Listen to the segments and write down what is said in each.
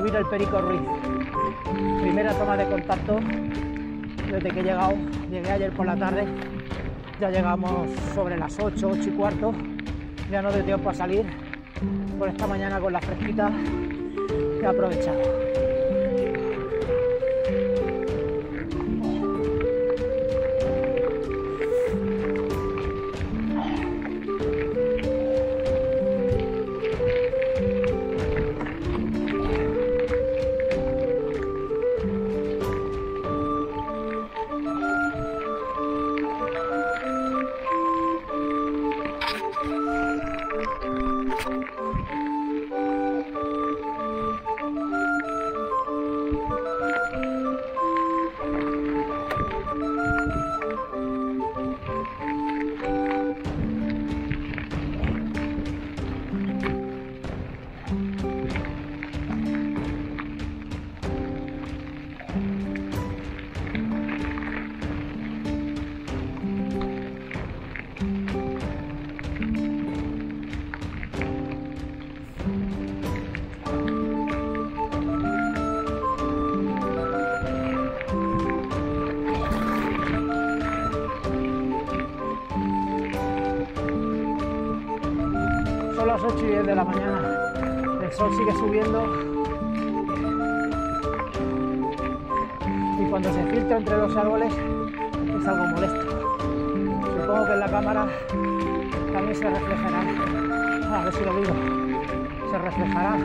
subir el Perico Ruiz. Primera toma de contacto desde que he llegado. Llegué ayer por la tarde, ya llegamos sobre las 8, 8 y cuarto. Ya no doy tiempo a salir. Por esta mañana con la fresquita he aprovechado. Son las 8 y 10 de la mañana, el sol sigue subiendo y cuando se filtra entre los árboles es algo molesto. Supongo que en la cámara también se reflejará, a ver si lo digo, se reflejará.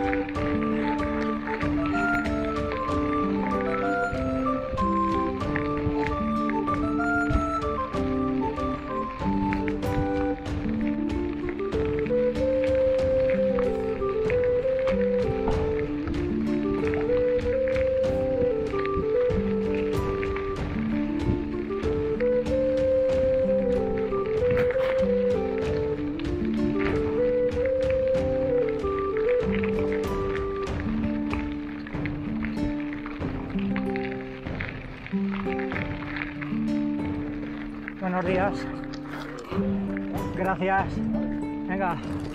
Buenos días. Gracias. Venga.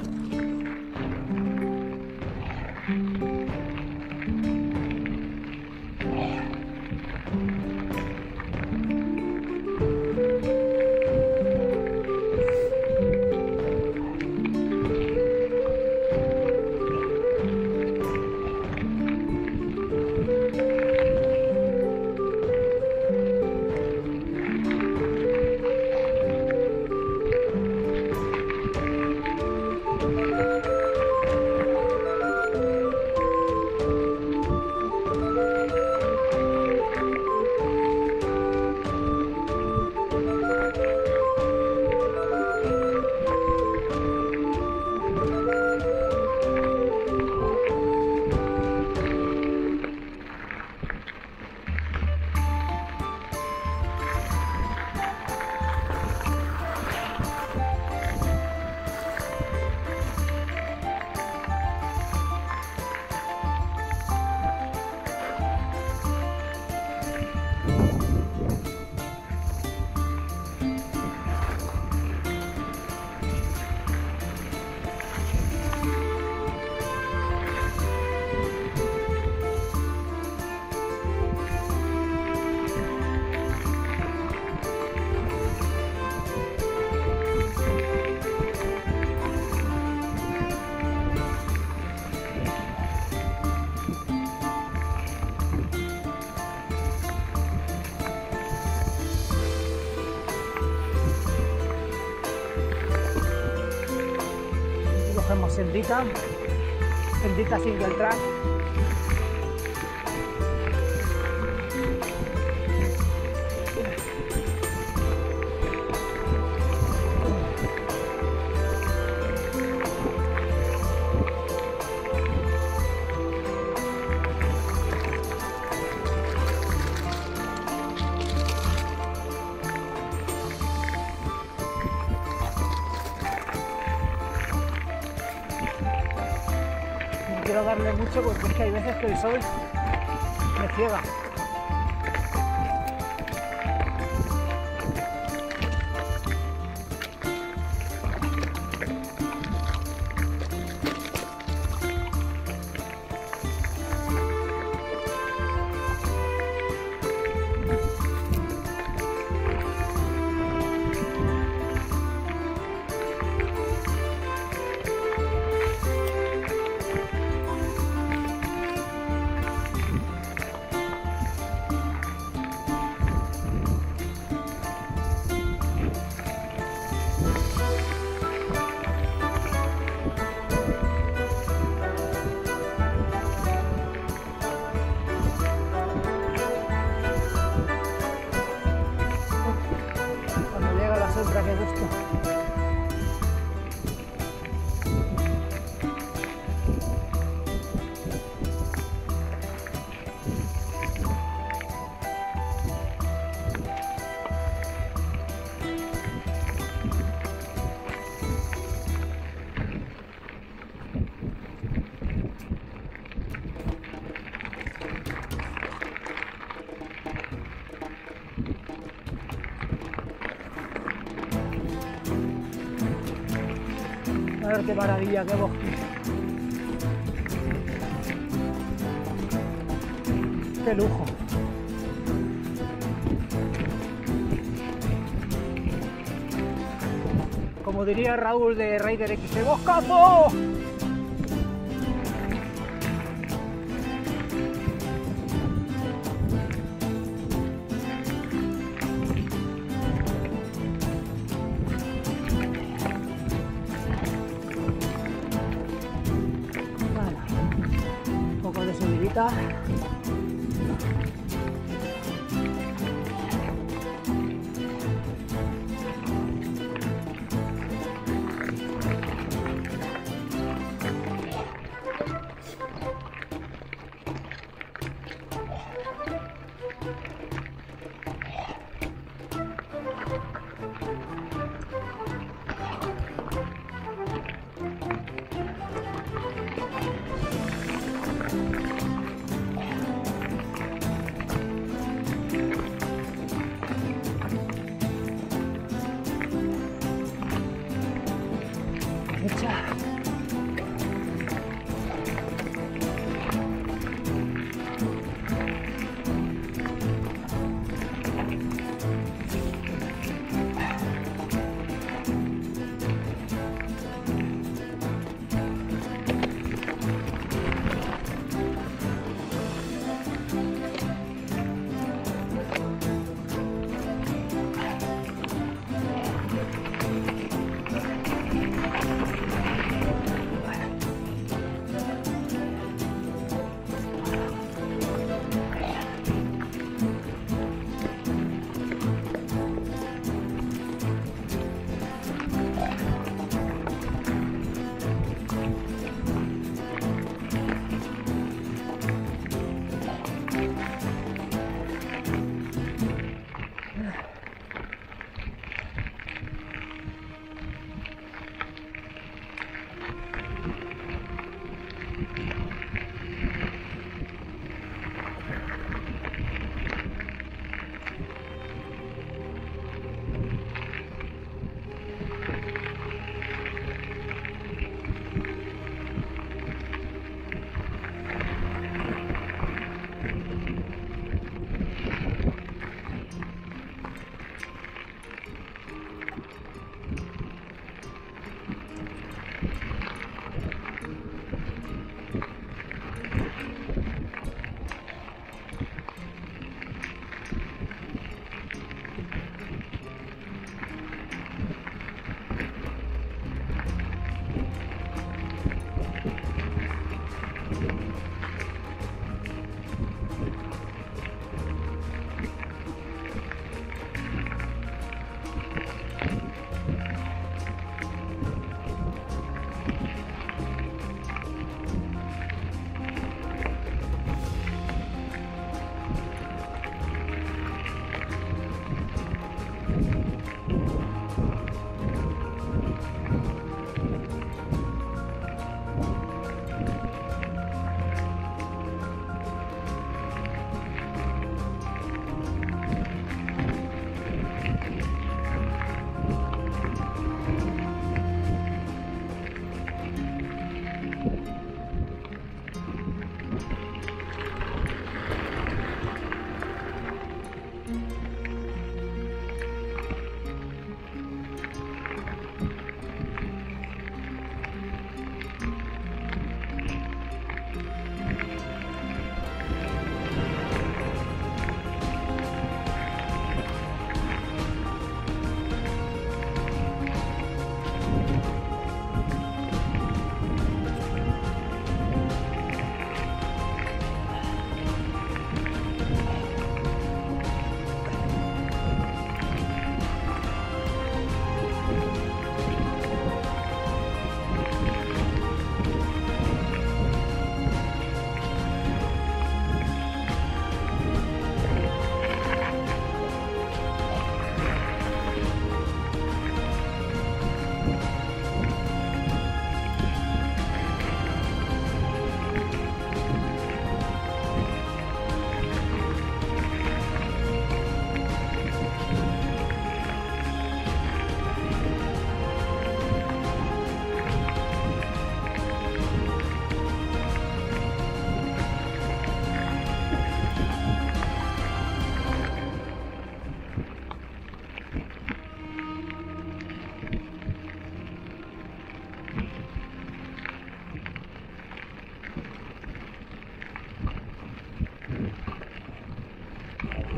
Cogemos sendita single track. Quiero darle mucho porque es que hay veces que el sol me ciega. Mirad qué maravilla, qué bosque. Qué lujo. Como diría Raúl de Raider X, ¡el boscazo! Un poco de subidita.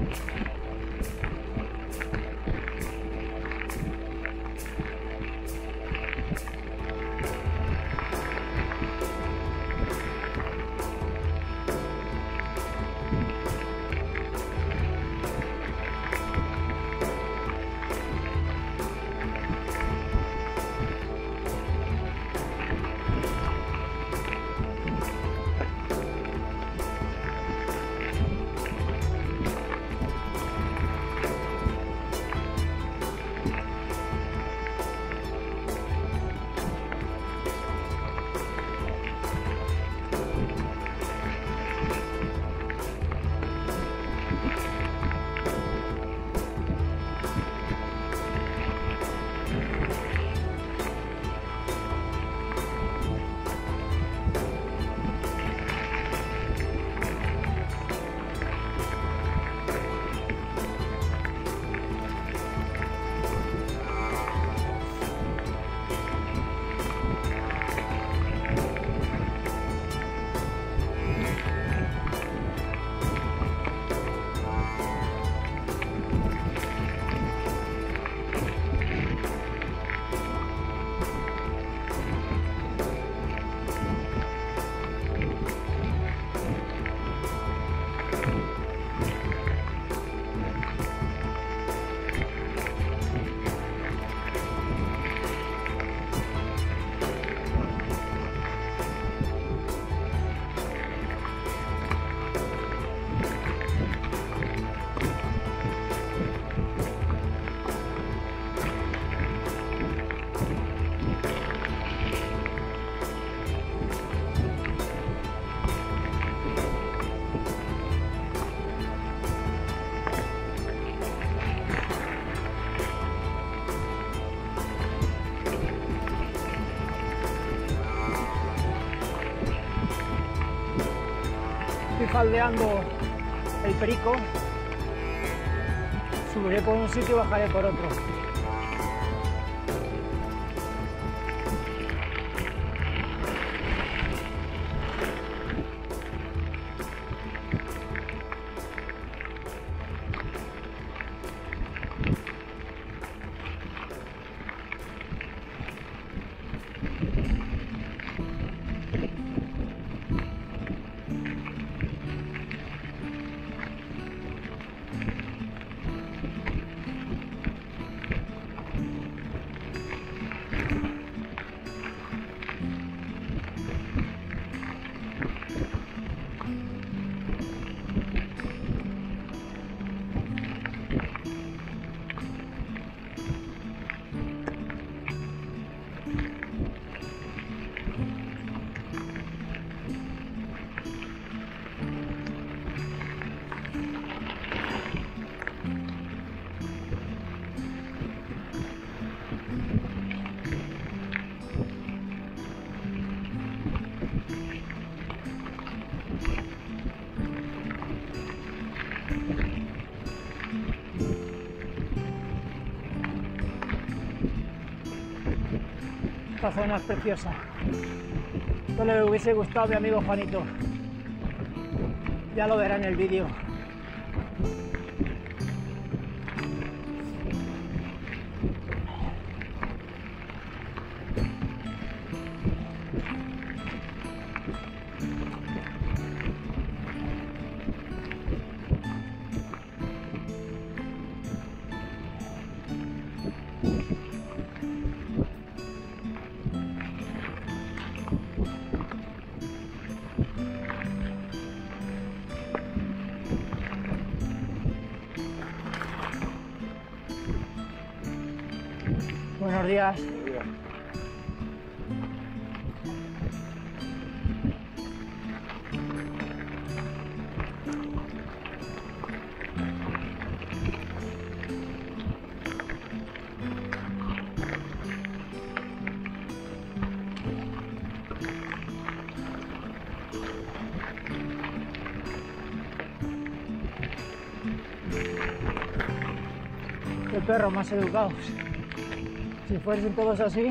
Estoy faldeando el Perico, subiré por un sitio y bajaré por otro. Esta zona es preciosa. Esto le hubiese gustado a mi amigo Juanito. Ya lo verá en el vídeo. Buenos días. Qué perros más educados. Si fuesen todos así.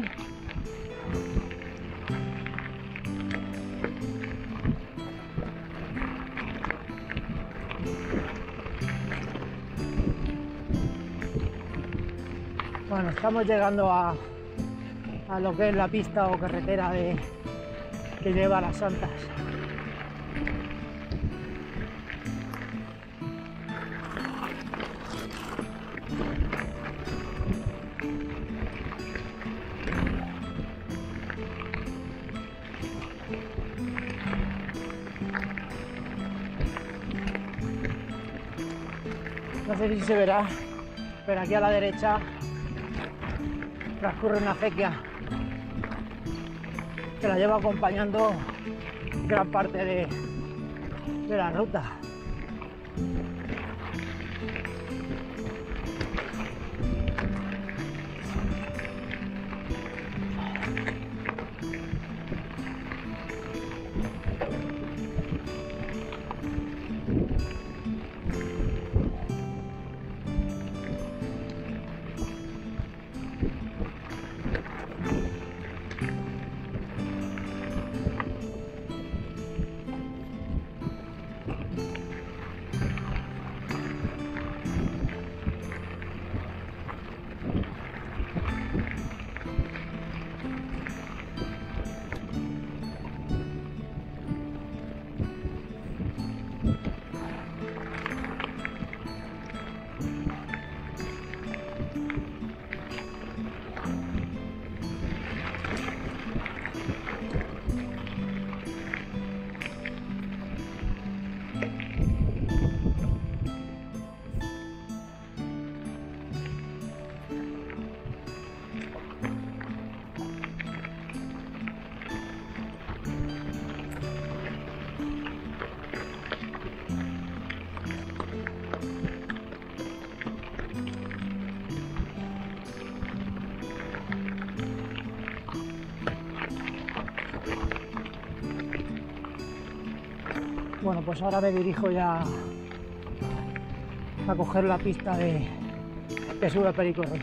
Bueno, estamos llegando a lo que es la pista o carretera que lleva a Las Santas. No sé si se verá, pero aquí a la derecha transcurre una acequia que la lleva acompañando gran parte de la ruta. Bueno, pues ahora me dirijo ya a coger la pista que sube a Perico Ruiz.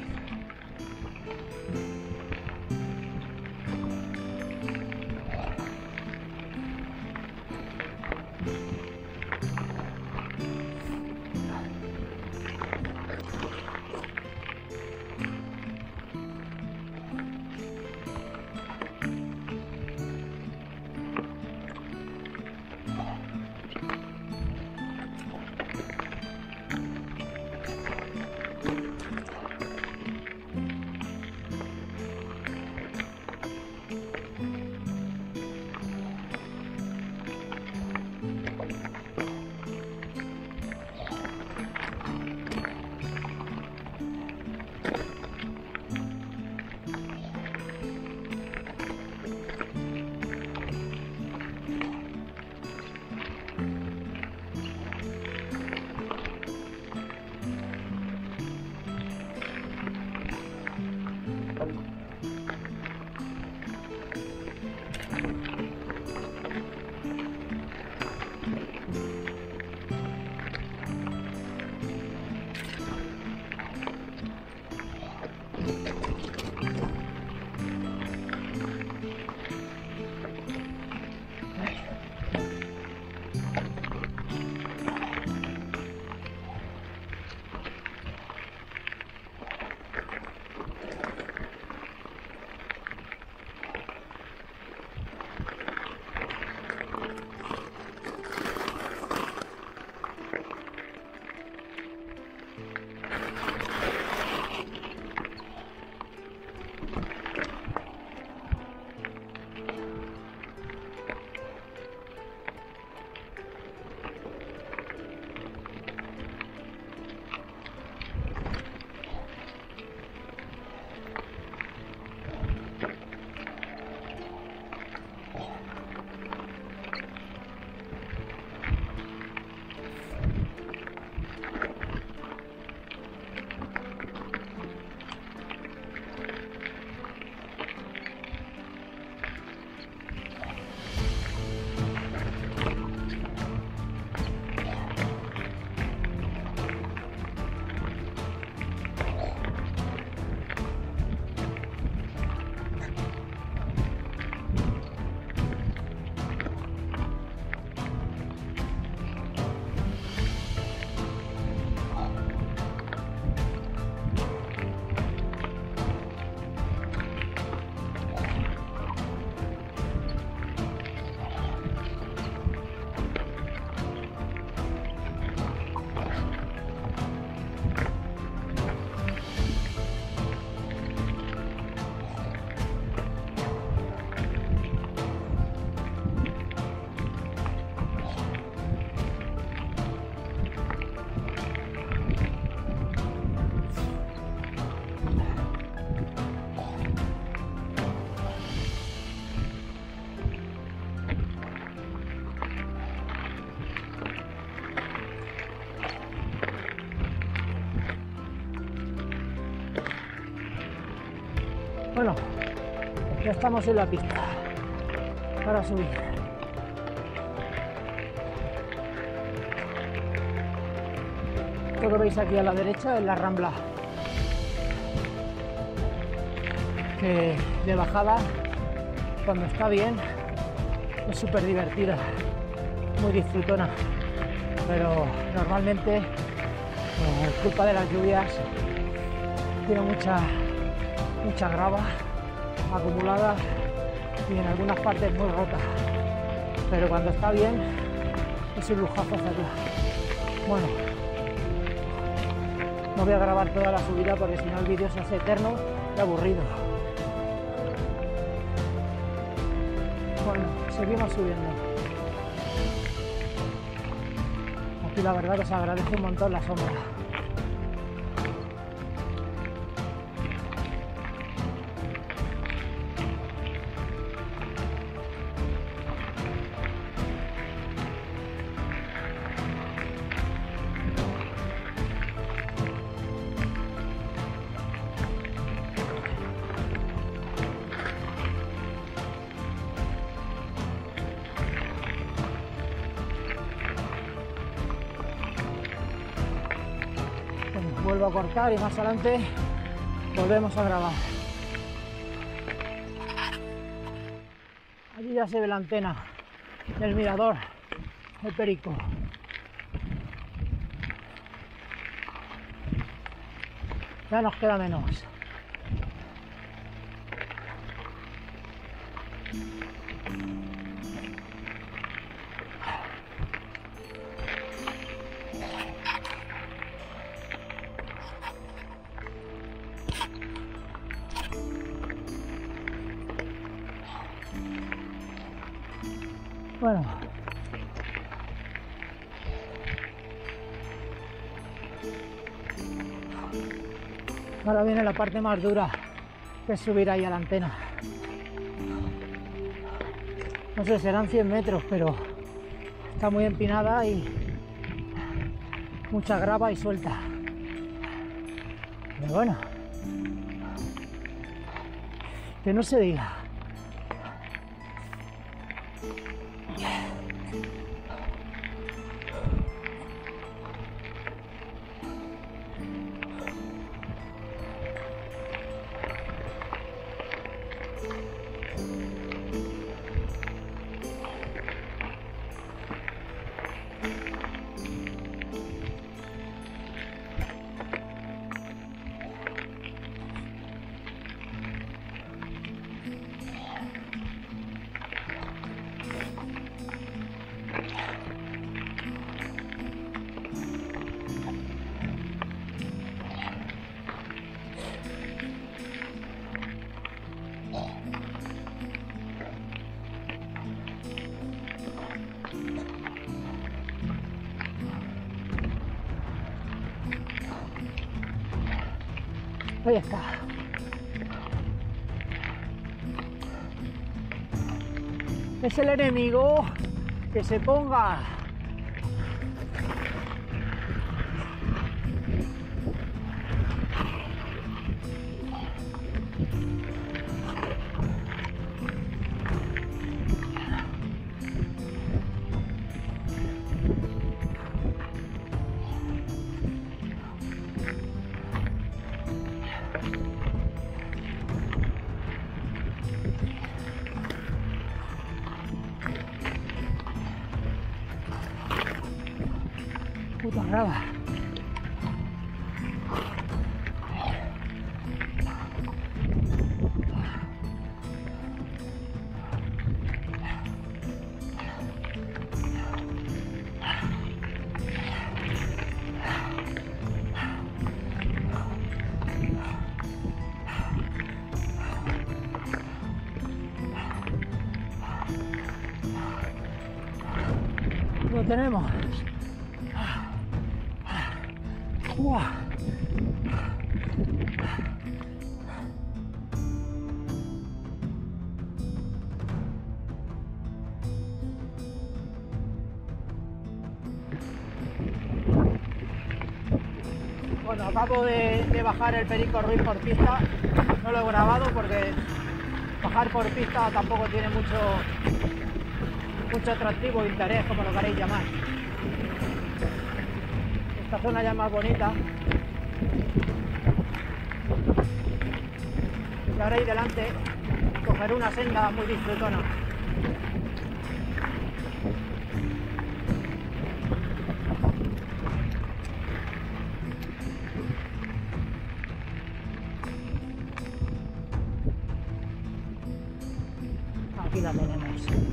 Bueno, ya estamos en la pista para subir. Esto que veis aquí a la derecha es la rambla, que de bajada, cuando está bien, es súper divertida, muy disfrutona, pero normalmente, por culpa de las lluvias, tiene mucha grava acumulada y en algunas partes muy rota, pero cuando está bien es un lujazo hacerla. Bueno, no voy a grabar toda la subida porque si no el vídeo se hace eterno y aburrido. Bueno, seguimos subiendo. Aquí la verdad os agradece un montón la sombra. Vuelvo a cortar y más adelante volvemos a grabar. Allí ya se ve la antena del mirador, el Perico. Ya nos queda menos. Bueno, ahora viene la parte más dura, que es subir ahí a la antena. No sé, serán 100 metros, pero está muy empinada y mucha grava y suelta. Pero bueno, que no se diga. Ahí está. Es el enemigo, que se ponga. Puta grava. Lo tenemos. ¡Uah! Bueno, acabo de bajar el Perico Ruiz por pista, no lo he grabado porque bajar por pista tampoco tiene mucho atractivo o interés, como lo queréis llamar. Esta zona ya es más bonita. Y ahora ahí delante cogeré una senda muy disfrutona. Aquí la tenemos.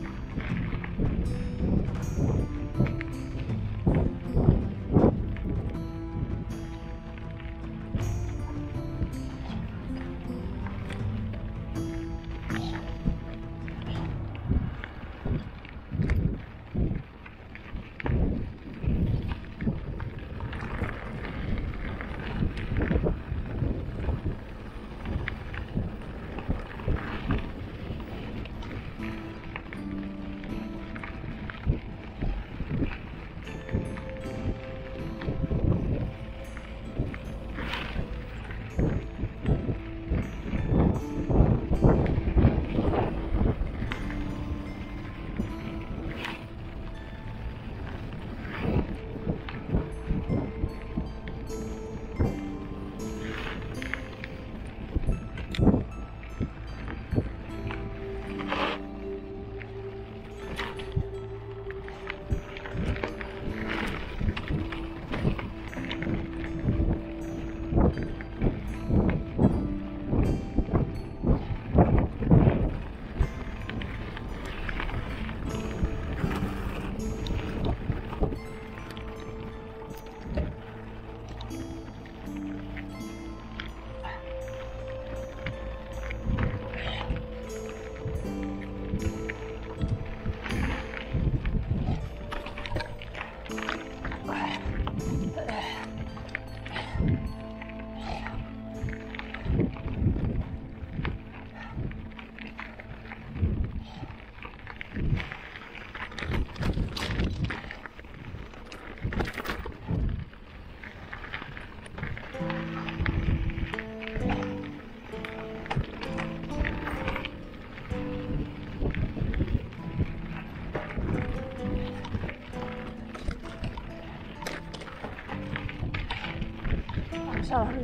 Vamos a darle.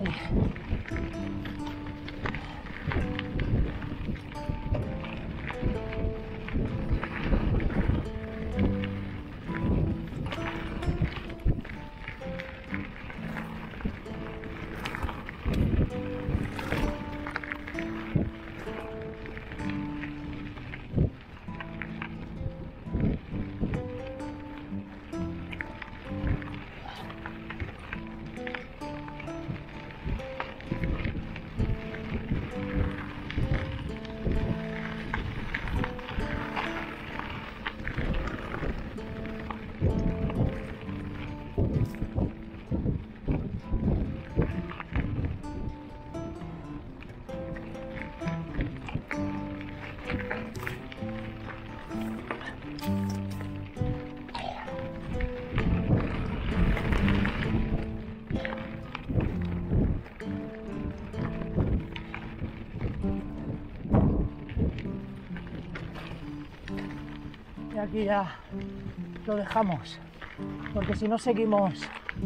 Y aquí ya lo dejamos, porque si no seguimos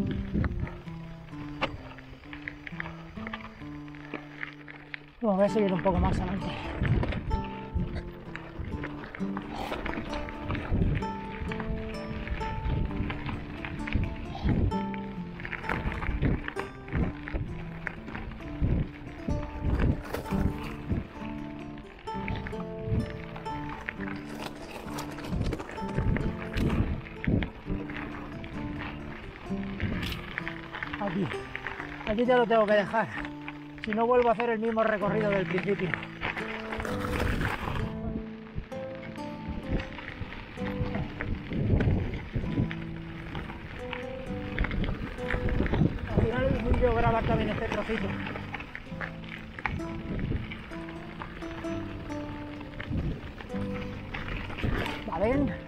voy a seguir un poco más adelante. Aquí ya lo tengo que dejar, si no vuelvo a hacer el mismo recorrido del principio. Al final es muy yo grabar también este trocito. ¿Vale?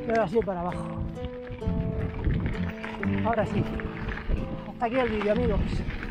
pero así para abajo. Ahora sí, hasta aquí el vídeo, amigos.